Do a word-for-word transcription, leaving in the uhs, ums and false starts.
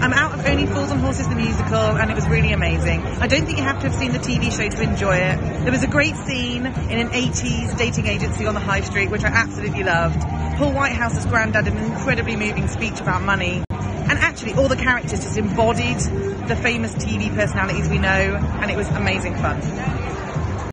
I'm out of Only Fools and Horses the musical, and it was really amazing. I don't think you have to have seen the T V show to enjoy it. There was a great scene in an eighties dating agency on the high street, which I absolutely loved. Paul Whitehouse as Grandad, an incredibly moving speech about money. And actually, all the characters just embodied the famous T V personalities we know, and it was amazing fun.